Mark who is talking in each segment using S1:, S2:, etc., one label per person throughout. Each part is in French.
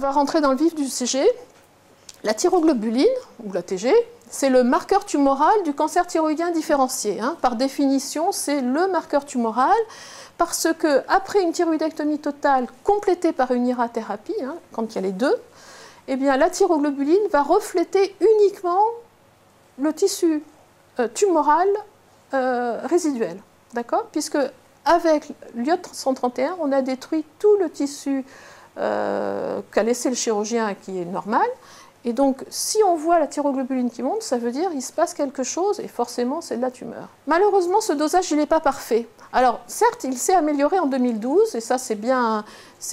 S1: va rentrer dans le vif du sujet. La thyroglobuline, ou la TG, c'est le marqueur tumoral du cancer thyroïdien différencié. Par définition, c'est le marqueur tumoral parce qu'après une thyroïdectomie totale complétée par une irathérapie, quand il y a les deux, eh bien, la thyroglobuline va refléter uniquement le tissu tumoral résiduel. D'accord ? Puisque avec l'iode 131, on a détruit tout le tissu qu'a laissé le chirurgien qui est normal. Et donc, si on voit la thyroglobuline qui monte, ça veut dire qu'il se passe quelque chose, et forcément, c'est de la tumeur. Malheureusement, ce dosage, il n'est pas parfait. Alors, certes, il s'est amélioré en 2012, et ça, c'est bien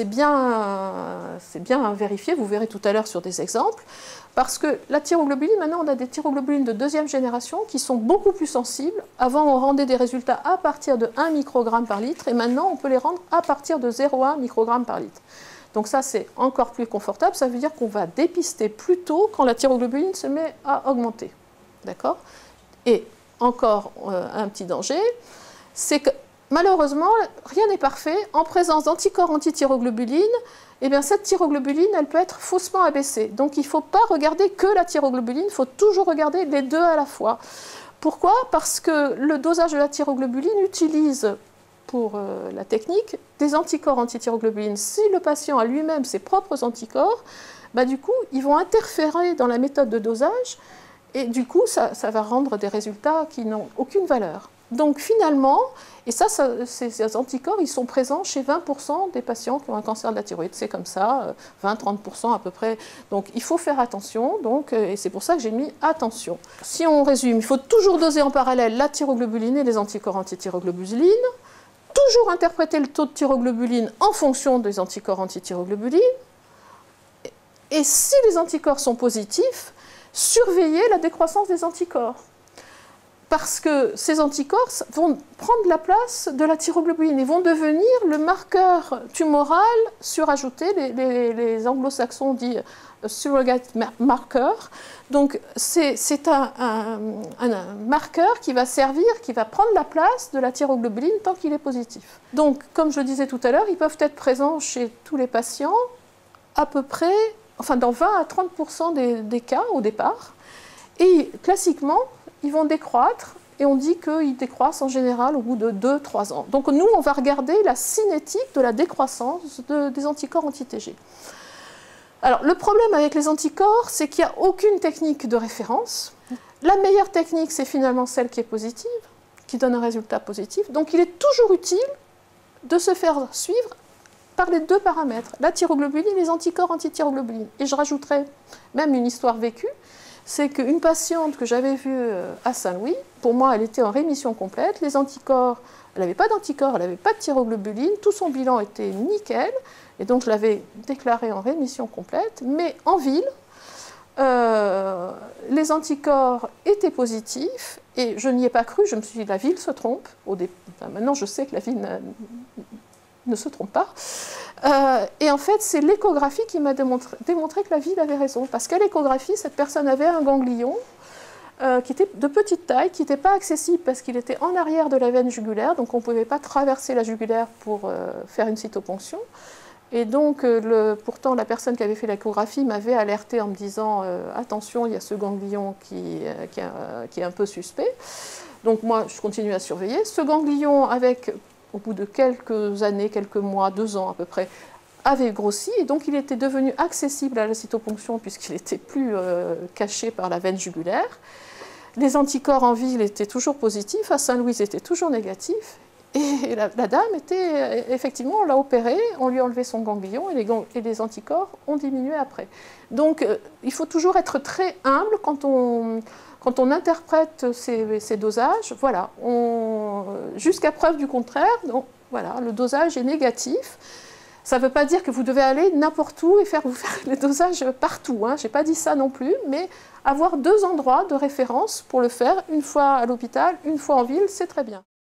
S1: vérifié, vous verrez tout à l'heure sur des exemples, parce que la thyroglobuline, maintenant, on a des thyroglobulines de deuxième génération qui sont beaucoup plus sensibles. Avant, on rendait des résultats à partir de 1 microgramme par litre, et maintenant, on peut les rendre à partir de 0,1 microgramme par litre. Donc ça, c'est encore plus confortable. Ça veut dire qu'on va dépister plus tôt quand la thyroglobuline se met à augmenter. D'accord ? Et encore un petit danger, c'est que malheureusement, rien n'est parfait. En présence d'anticorps anti-thyroglobuline, eh bien, cette thyroglobuline, elle peut être faussement abaissée. Donc il ne faut pas regarder que la thyroglobuline, il faut toujours regarder les deux à la fois. Pourquoi ? Parce que le dosage de la thyroglobuline utilise pour la technique, des anticorps anti-thyroglobuline. Si le patient a lui-même ses propres anticorps, du coup, ils vont interférer dans la méthode de dosage et du coup, ça va rendre des résultats qui n'ont aucune valeur. Donc finalement, et ces anticorps, ils sont présents chez 20% des patients qui ont un cancer de la thyroïde. C'est comme ça, 20-30% à peu près. Donc il faut faire attention, et c'est pour ça que j'ai mis attention. Si on résume, il faut toujours doser en parallèle la thyroglobuline et les anticorps anti-thyroglobuline. Toujours interpréter le taux de thyroglobuline en fonction des anticorps anti-thyroglobuline. Et si les anticorps sont positifs, surveiller la décroissance des anticorps. Parce que ces anticorps vont prendre la place de la thyroglobuline et vont devenir le marqueur tumoral surajouté, les anglo-saxons disent surrogate marker. Donc c'est un marqueur qui va servir, qui va prendre la place de la thyroglobuline tant qu'il est positif. Donc comme je le disais tout à l'heure, ils peuvent être présents chez tous les patients à peu près, dans 20 à 30% des cas au départ. Et classiquement, ils vont décroître et on dit qu'ils décroissent en général au bout de 2-3 ans. Donc nous, on va regarder la cinétique de la décroissance des anticorps anti-TG. Alors, le problème avec les anticorps, c'est qu'il n'y a aucune technique de référence. La meilleure technique, c'est finalement celle qui est positive, qui donne un résultat positif. Donc, il est toujours utile de se faire suivre par les deux paramètres, la thyroglobuline et les anticorps anti-thyroglobuline. Et je rajouterai même une histoire vécue, c'est qu'une patiente que j'avais vue à Saint-Louis, pour moi, elle était en rémission complète. Les anticorps, elle n'avait pas d'anticorps, elle n'avait pas de thyroglobuline, tout son bilan était nickel. Et donc, je l'avais déclarée en rémission complète. Mais en ville, les anticorps étaient positifs. Et je n'y ai pas cru. Je me suis dit, la ville se trompe. Maintenant, je sais que la ville ne se trompe pas. Et en fait, c'est l'échographie qui m'a démontré que la ville avait raison. Parce qu'à l'échographie, cette personne avait un ganglion qui était de petite taille, qui n'était pas accessible parce qu'il était en arrière de la veine jugulaire. Donc, on ne pouvait pas traverser la jugulaire pour faire une cytoponction. Et donc, pourtant, la personne qui avait fait l'échographie m'avait alerté en me disant « Attention, il y a ce ganglion qui est un peu suspect ». Donc moi, je continue à surveiller. Ce ganglion, au bout de quelques années, quelques mois, 2 ans à peu près, avait grossi. Et donc, il était devenu accessible à la cytoponction puisqu'il n'était plus caché par la veine jugulaire. Les anticorps en ville étaient toujours positifs. À Saint-Louis, ils étaient toujours négatifs. Et la dame était, effectivement, on l'a opérée, on lui a enlevé son ganglion et les anticorps ont diminué après. Donc, il faut toujours être très humble quand on interprète ces dosages. Voilà, jusqu'à preuve du contraire, donc, voilà, le dosage est négatif. Ça ne veut pas dire que vous devez aller n'importe où et vous faire les dosages partout. Je n'ai pas dit ça non plus, mais avoir 2 endroits de référence pour le faire, une fois à l'hôpital, une fois en ville, c'est très bien.